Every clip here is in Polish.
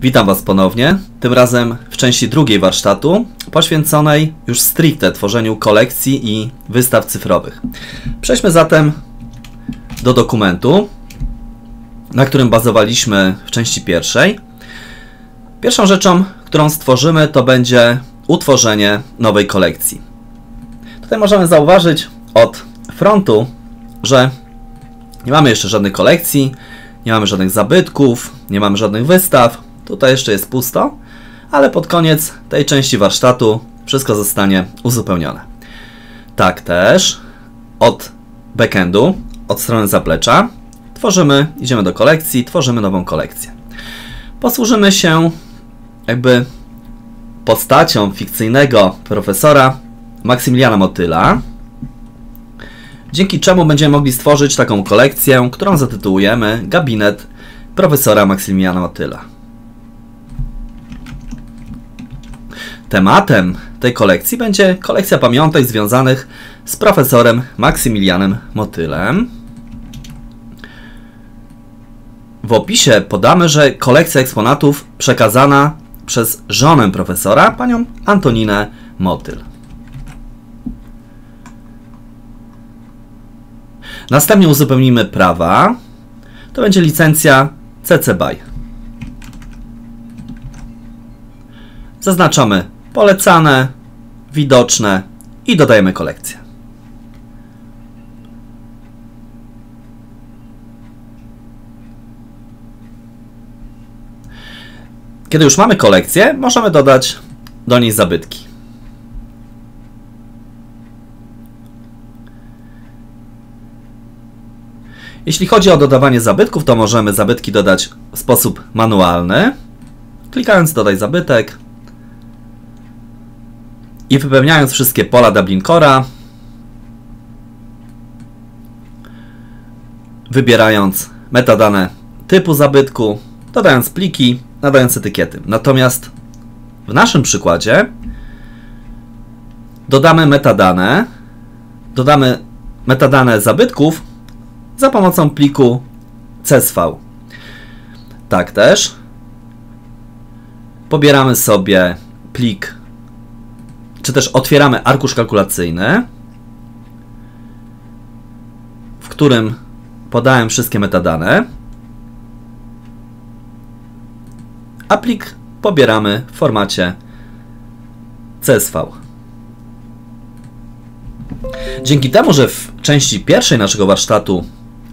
Witam Was ponownie, tym razem w części drugiej warsztatu, poświęconej już stricte tworzeniu kolekcji i wystaw cyfrowych. Przejdźmy zatem do dokumentu, na którym bazowaliśmy w części pierwszej. Pierwszą rzeczą, którą stworzymy, to będzie utworzenie nowej kolekcji. Tutaj możemy zauważyć od frontu, że nie mamy jeszcze żadnych kolekcji, nie mamy żadnych zabytków, nie mamy żadnych wystaw. Tutaj jeszcze jest pusto, ale pod koniec tej części warsztatu wszystko zostanie uzupełnione. Tak też od backendu, od strony zaplecza idziemy do kolekcji, tworzymy nową kolekcję. Posłużymy się jakby postacią fikcyjnego profesora Maksymiliana Motyla, dzięki czemu będziemy mogli stworzyć taką kolekcję, którą zatytułujemy Gabinet profesora Maksymiliana Motyla. Tematem tej kolekcji będzie kolekcja pamiątek związanych z profesorem Maksymilianem Motylem. W opisie podamy, że kolekcja eksponatów przekazana przez żonę profesora, panią Antoninę Motyl. Następnie uzupełnimy prawa. To będzie licencja CC BY. Zaznaczamy polecane, widoczne i dodajemy kolekcję. Kiedy już mamy kolekcję, możemy dodać do niej zabytki. Jeśli chodzi o dodawanie zabytków, to możemy zabytki dodać w sposób manualny, klikając dodaj zabytek i wypełniając wszystkie pola Dublin Core'a, wybierając metadane typu zabytku, dodając pliki, nadając etykiety. Natomiast w naszym przykładzie dodamy metadane zabytków za pomocą pliku CSV. Tak też pobieramy sobie plik, czy też otwieramy arkusz kalkulacyjny, w którym podałem wszystkie metadane, a plik pobieramy w formacie CSV. Dzięki temu, że w części pierwszej naszego warsztatu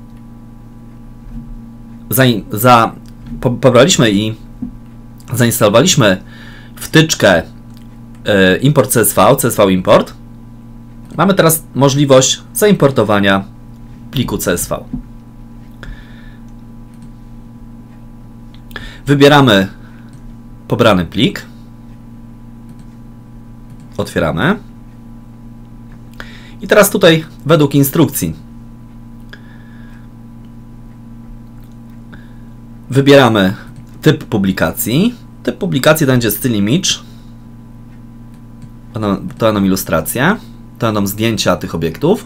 pobraliśmy i zainstalowaliśmy wtyczkę import CSV import, mamy teraz możliwość zaimportowania pliku CSV. Wybieramy pobrany plik, otwieramy i teraz tutaj według instrukcji wybieramy typ publikacji. Typ publikacji to będzie styl image, to będą ilustracje, to będą zdjęcia tych obiektów.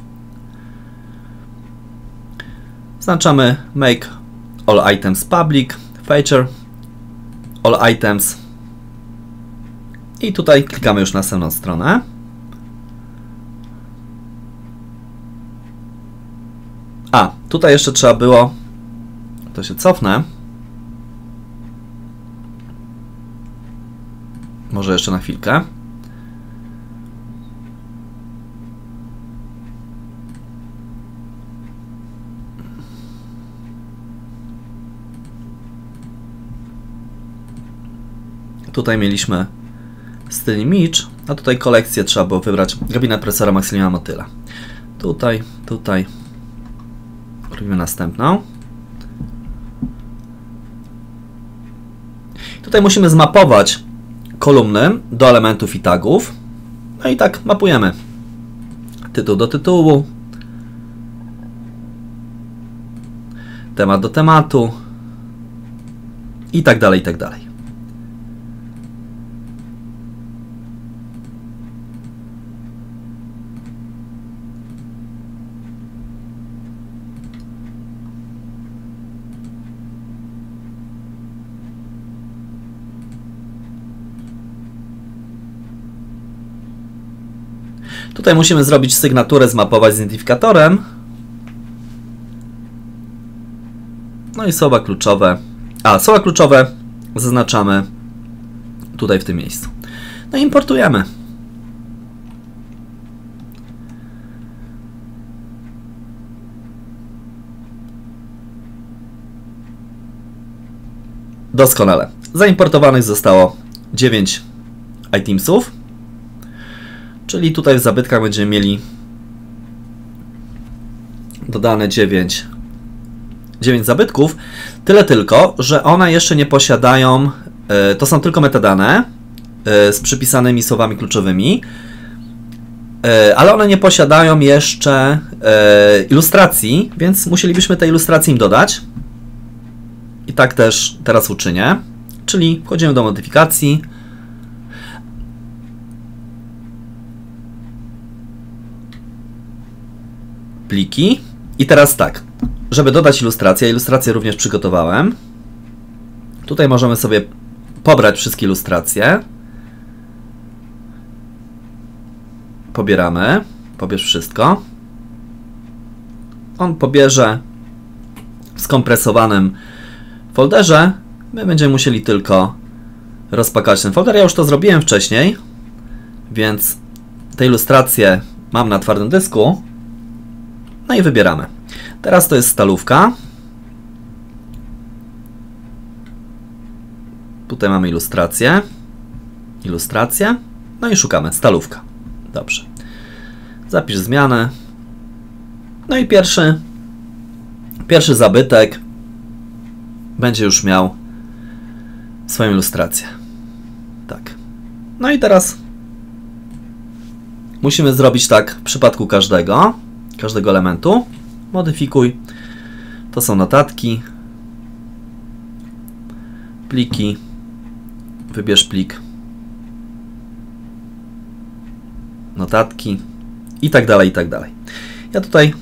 Zaznaczamy make all items public, feature all items i tutaj klikamy już na następną stronę. A, tutaj jeszcze trzeba było, to się cofnę, może jeszcze na chwilkę. Tutaj mieliśmy styl image, a tutaj kolekcję trzeba było wybrać gabinet profesora Maksymiliana Motyla. Tutaj robimy następną. Tutaj musimy zmapować kolumny do elementów i tagów. No i tak mapujemy tytuł do tytułu, temat do tematu i tak dalej, i tak dalej. Tutaj musimy zrobić sygnaturę, zmapować z identyfikatorem. No i słowa kluczowe. Słowa kluczowe zaznaczamy tutaj w tym miejscu. No i importujemy. Doskonale. Zaimportowanych zostało 9 itemsów. Czyli tutaj w zabytkach będziemy mieli dodane 9 zabytków. Tyle tylko, że one jeszcze nie posiadają, to są tylko metadane z przypisanymi słowami kluczowymi, ale one nie posiadają jeszcze ilustracji, więc musielibyśmy te ilustracje im dodać. I tak też teraz uczynię. Czyli wchodzimy do modyfikacji. Pliki. I teraz tak, żeby dodać ilustrację, ilustrację również przygotowałem. Tutaj możemy sobie pobrać wszystkie ilustracje. Pobieramy. Pobierz wszystko. On pobierze w skompresowanym folderze. My będziemy musieli tylko rozpakować ten folder. Ja już to zrobiłem wcześniej, więc te ilustracje mam na twardym dysku. No i wybieramy. Teraz to jest stalówka. Tutaj mamy ilustrację. Ilustrację. No i szukamy. Stalówka. Dobrze. Zapisz zmianę. No i pierwszy zabytek będzie już miał swoją ilustrację. Tak. No i teraz musimy zrobić tak w przypadku każdego elementu. Modyfikuj. To są notatki. Pliki. Wybierz plik. Notatki. I tak dalej, i tak dalej. Ja tutaj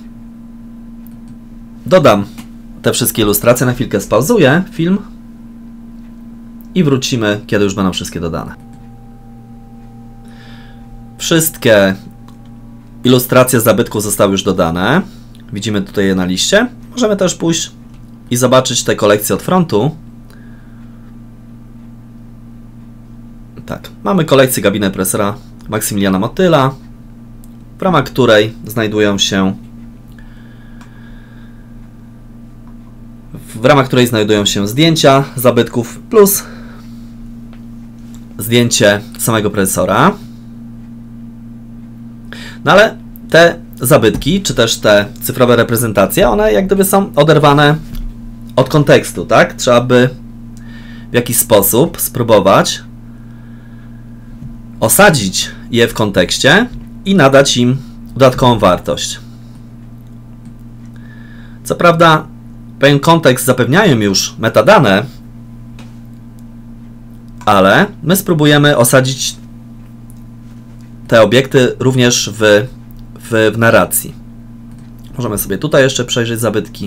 dodam te wszystkie ilustracje. Na chwilkę spauzuję film. I wrócimy, kiedy już będą wszystkie dodane. Wszystkie ilustracje zabytków zostały już dodane. Widzimy tutaj je na liście. Możemy też pójść i zobaczyć te kolekcje od frontu. Tak, mamy kolekcję gabinet profesora Maksymiliana Motyla, w ramach której znajdują się zdjęcia zabytków plus zdjęcie samego profesora. No ale te zabytki, czy też te cyfrowe reprezentacje, one jak gdyby są oderwane od kontekstu, tak? Trzeba by w jakiś sposób spróbować osadzić je w kontekście i nadać im dodatkową wartość. Co prawda pewien kontekst zapewniają już metadane, ale my spróbujemy osadzić te obiekty również w narracji. Możemy sobie tutaj jeszcze przejrzeć zabytki.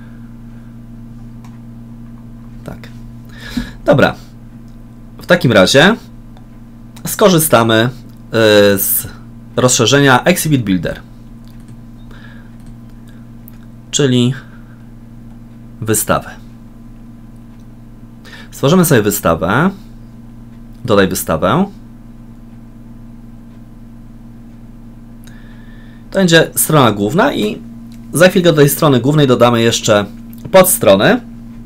Tak. Dobra. W takim razie skorzystamy z rozszerzenia Exhibit Builder, czyli wystawę. Stworzymy sobie wystawę. Dodaj wystawę. To będzie strona główna i za chwilkę do tej strony głównej dodamy jeszcze podstrony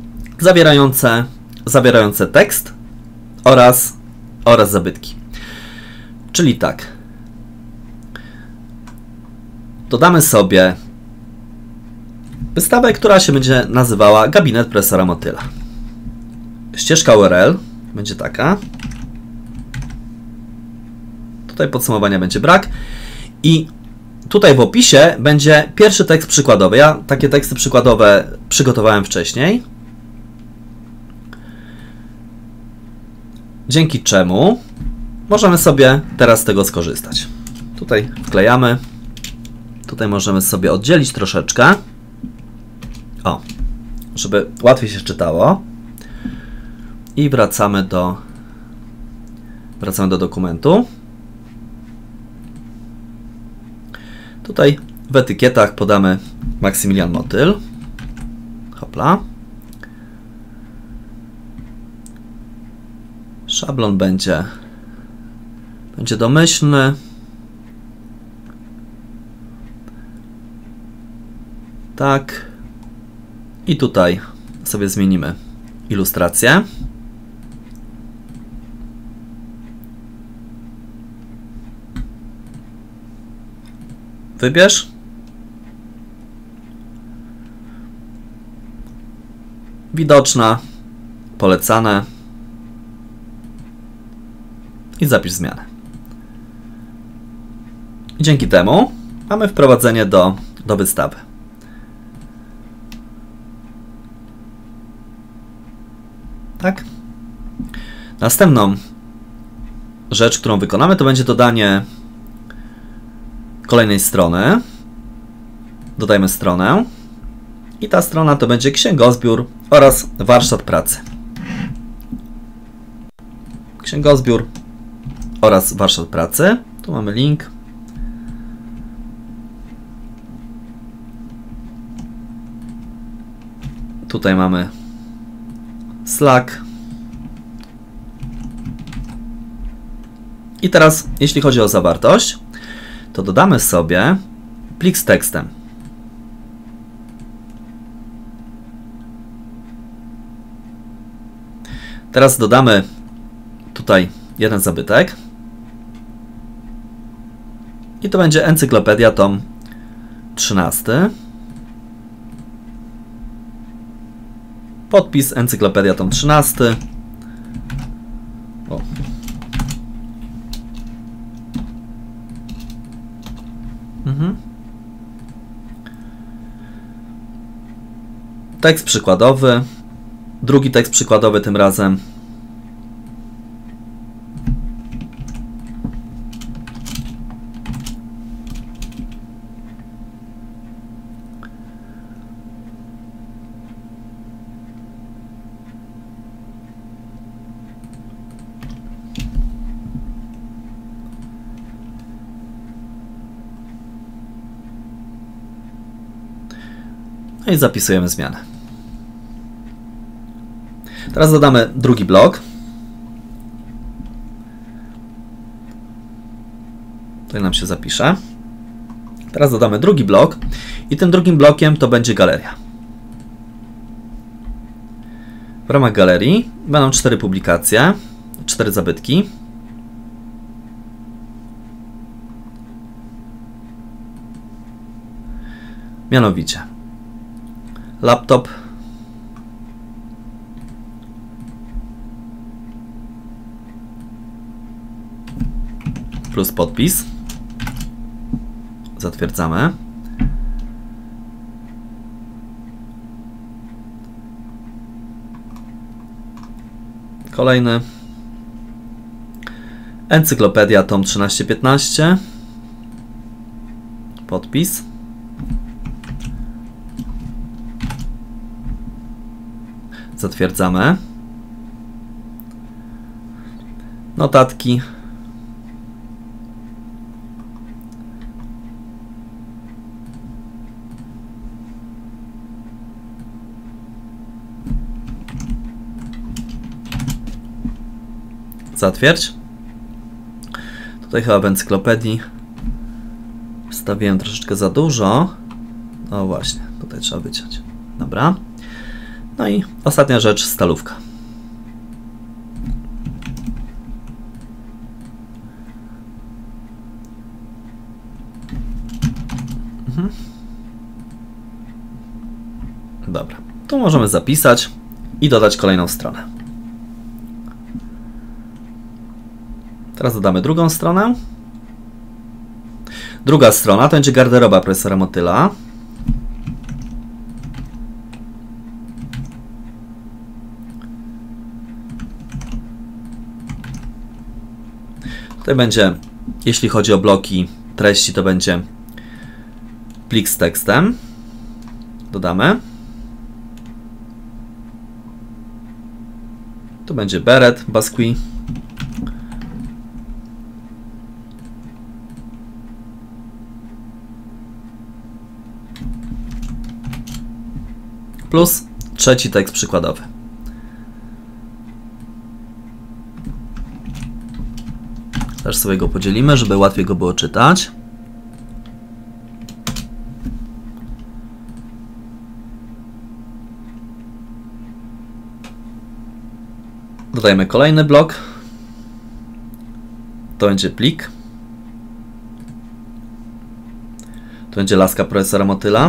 zawierające tekst oraz zabytki. Czyli tak. Dodamy sobie wystawę, która się będzie nazywała Gabinet Profesora Motyla. Ścieżka URL będzie taka. Tutaj podsumowania będzie brak. I tutaj w opisie będzie pierwszy tekst przykładowy. Ja takie teksty przykładowe przygotowałem wcześniej. Dzięki czemu możemy sobie teraz z tego skorzystać. Tutaj wklejamy. Tutaj możemy sobie oddzielić troszeczkę. O, żeby łatwiej się czytało. I wracamy do dokumentu. Tutaj w etykietach podamy Maksymilian Motyl. Hopla. Szablon będzie domyślny. Tak. I tutaj sobie zmienimy ilustrację. Wybierz. Widoczna. Polecane. I zapisz zmianę. I dzięki temu mamy wprowadzenie do wystawy. Tak? Następną rzecz, którą wykonamy, to będzie dodanie kolejnej strony. Dodajmy stronę. I ta strona to będzie księgozbiór oraz warsztat pracy. Księgozbiór oraz warsztat pracy. Tu mamy link. Tutaj mamy Slack. I teraz, jeśli chodzi o zawartość, to dodamy sobie plik z tekstem. Teraz dodamy tutaj jeden zabytek. I to będzie Encyklopedia, tom 13. Podpis Encyklopedia, tom 13. O. Tekst przykładowy. Drugi tekst przykładowy tym razem. No i zapisujemy zmianę. Teraz dodamy drugi blok. Tutaj nam się zapisze. Teraz dodamy drugi blok i tym drugim blokiem to będzie galeria. W ramach galerii będą 4 publikacje, 4 zabytki. Mianowicie laptop, plus podpis. Zatwierdzamy. Kolejny. Encyklopedia, tom 13-15. Podpis. Zatwierdzamy. Notatki. Zatwierdź. Tutaj chyba w encyklopedii wstawiłem troszeczkę za dużo. No właśnie, tutaj trzeba wyciąć. Dobra. No i ostatnia rzecz, stalówka. Dobra. Tu możemy zapisać i dodać kolejną stronę. Teraz dodamy drugą stronę. Druga strona to będzie garderoba profesora Motyla. Tutaj będzie, jeśli chodzi o bloki treści, to będzie plik z tekstem. Dodamy. Tu będzie beret, Basqui. plus trzeci tekst przykładowy. Też sobie go podzielimy, żeby łatwiej go było czytać. Dodajemy kolejny blok. To będzie plik. To będzie laska profesora Motyla.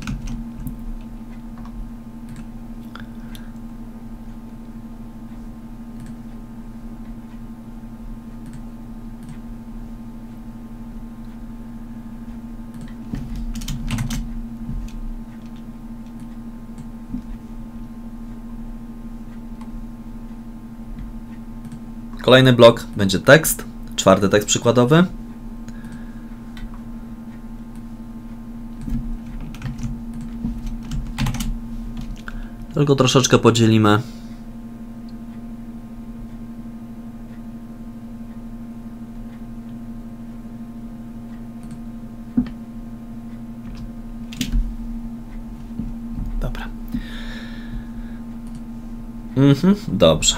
Kolejny blok będzie tekst, czwarty tekst przykładowy. Tylko troszeczkę podzielimy. Dobra. Dobrze.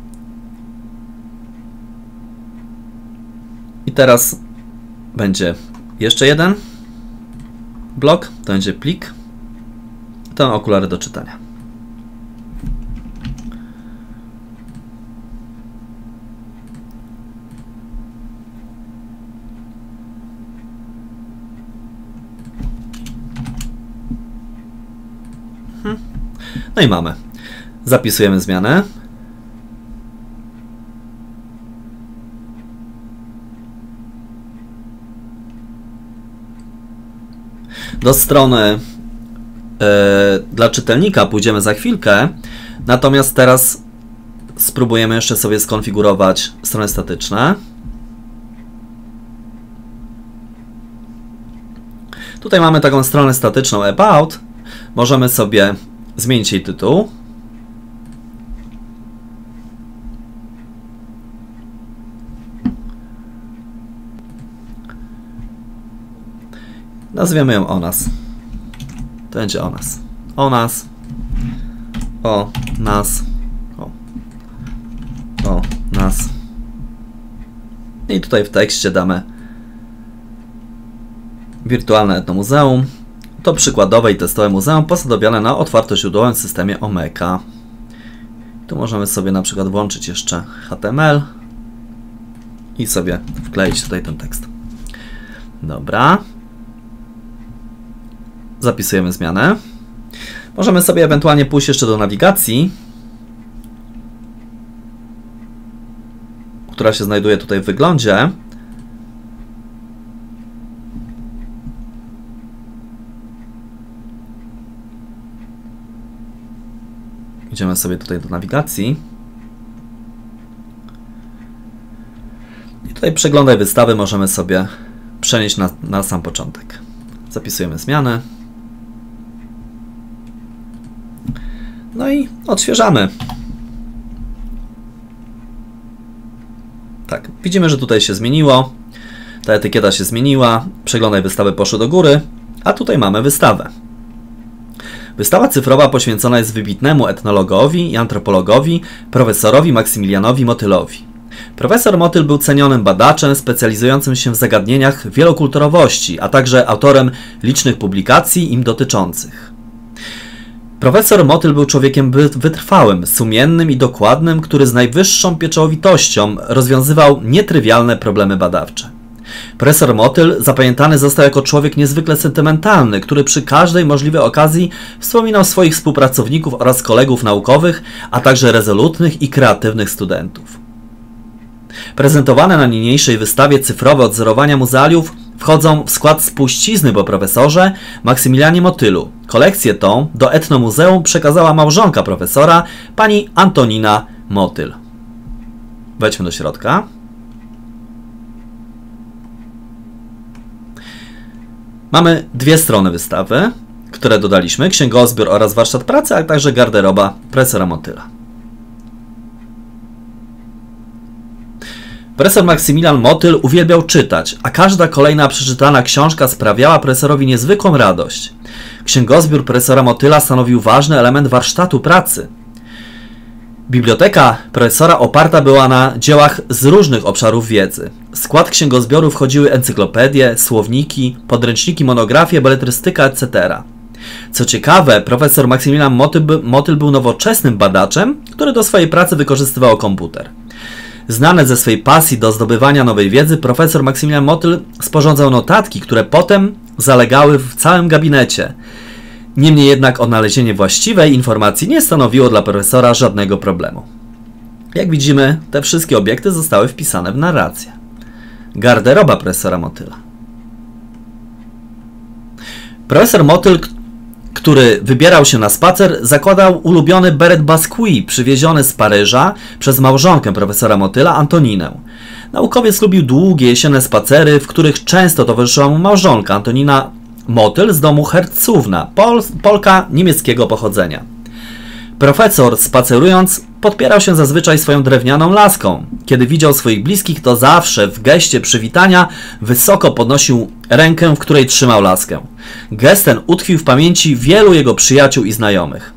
I teraz będzie jeszcze jeden blok, to będzie plik, to okulary do czytania. No i mamy. Zapisujemy zmianę. Do strony dla czytelnika pójdziemy za chwilkę, natomiast teraz spróbujemy jeszcze sobie skonfigurować strony statyczne. Tutaj mamy taką stronę statyczną About. Możemy sobie zmienić jej tytuł. Nazwiemy ją o nas. To będzie o nas. O nas. O nas. O nas. I tutaj w tekście damy wirtualne etnomuzeum. To przykładowe i testowe muzeum posadowione na otwartoźródłowym systemie Omeka. Tu możemy sobie na przykład włączyć jeszcze HTML i sobie wkleić tutaj ten tekst. Dobra. Zapisujemy zmianę. Możemy sobie ewentualnie pójść jeszcze do nawigacji, która się znajduje tutaj w wyglądzie. Idziemy sobie tutaj do nawigacji. I tutaj przeglądaj wystawy możemy sobie przenieść na sam początek. Zapisujemy zmianę. No i odświeżamy. Tak, widzimy, że tutaj się zmieniło. Ta etykieta się zmieniła. Przeglądaj wystawy poszły do góry. A tutaj mamy wystawę. Wystawa cyfrowa poświęcona jest wybitnemu etnologowi i antropologowi, profesorowi Maksymilianowi Motylowi. Profesor Motyl był cenionym badaczem specjalizującym się w zagadnieniach wielokulturowości, a także autorem licznych publikacji im dotyczących. Profesor Motyl był człowiekiem wytrwałym, sumiennym i dokładnym, który z najwyższą pieczołowitością rozwiązywał nietrywialne problemy badawcze. Profesor Motyl zapamiętany został jako człowiek niezwykle sentymentalny, który przy każdej możliwej okazji wspominał swoich współpracowników oraz kolegów naukowych, a także rezolutnych i kreatywnych studentów. Prezentowane na niniejszej wystawie cyfrowe odzorowania muzealiów wchodzą w skład spuścizny po profesorze Maksymilianie Motylu. Kolekcję tą do Etnomuzeum przekazała małżonka profesora, pani Antonina Motyl. Wejdźmy do środka. Mamy dwie strony wystawy, które dodaliśmy, księgozbiór oraz warsztat pracy, a także garderoba profesora Motyla. Profesor Maksymilian Motyl uwielbiał czytać, a każda kolejna przeczytana książka sprawiała profesorowi niezwykłą radość. Księgozbiór profesora Motyla stanowił ważny element warsztatu pracy. Biblioteka profesora oparta była na dziełach z różnych obszarów wiedzy. W skład księgozbioru wchodziły encyklopedie, słowniki, podręczniki, monografie, beletrystyka, etc. Co ciekawe, profesor Maksymilian Motyl był nowoczesnym badaczem, który do swojej pracy wykorzystywał komputer. Znany ze swej pasji do zdobywania nowej wiedzy, profesor Maksymilian Motyl sporządzał notatki, które potem zalegały w całym gabinecie. Niemniej jednak odnalezienie właściwej informacji nie stanowiło dla profesora żadnego problemu. Jak widzimy, te wszystkie obiekty zostały wpisane w narrację. Garderoba profesora Motyla. Profesor Motyl, który wybierał się na spacer, zakładał ulubiony beret Basquiat przywieziony z Paryża przez małżonkę profesora Motyla, Antoninę. Naukowiec lubił długie jesienne spacery, w których często towarzyszyła mu małżonka, Antonina Motyl z domu Hercówna, Polka niemieckiego pochodzenia. Profesor, spacerując, podpierał się zazwyczaj swoją drewnianą laską. Kiedy widział swoich bliskich, to zawsze w geście przywitania wysoko podnosił rękę, w której trzymał laskę. Gest ten utkwił w pamięci wielu jego przyjaciół i znajomych.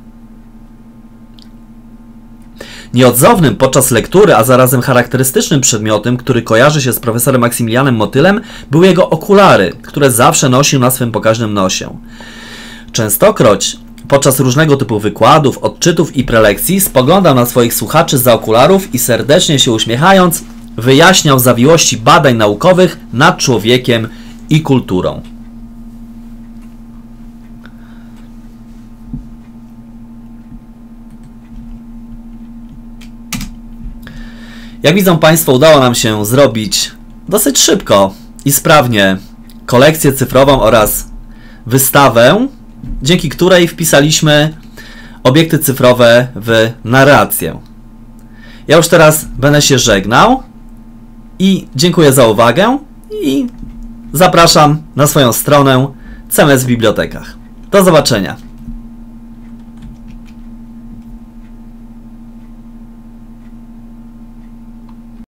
Nieodzownym podczas lektury, a zarazem charakterystycznym przedmiotem, który kojarzy się z profesorem Maksymilianem Motylem, były jego okulary, które zawsze nosił na swym pokaźnym nosie. Częstokroć podczas różnego typu wykładów, odczytów i prelekcji spoglądał na swoich słuchaczy zza okularów i serdecznie się uśmiechając wyjaśniał zawiłości badań naukowych nad człowiekiem i kulturą. Jak widzą Państwo, udało nam się zrobić dosyć szybko i sprawnie kolekcję cyfrową oraz wystawę, dzięki której wpisaliśmy obiekty cyfrowe w narrację. Ja już teraz będę się żegnał i dziękuję za uwagę i zapraszam na swoją stronę CMS w bibliotekach. Do zobaczenia.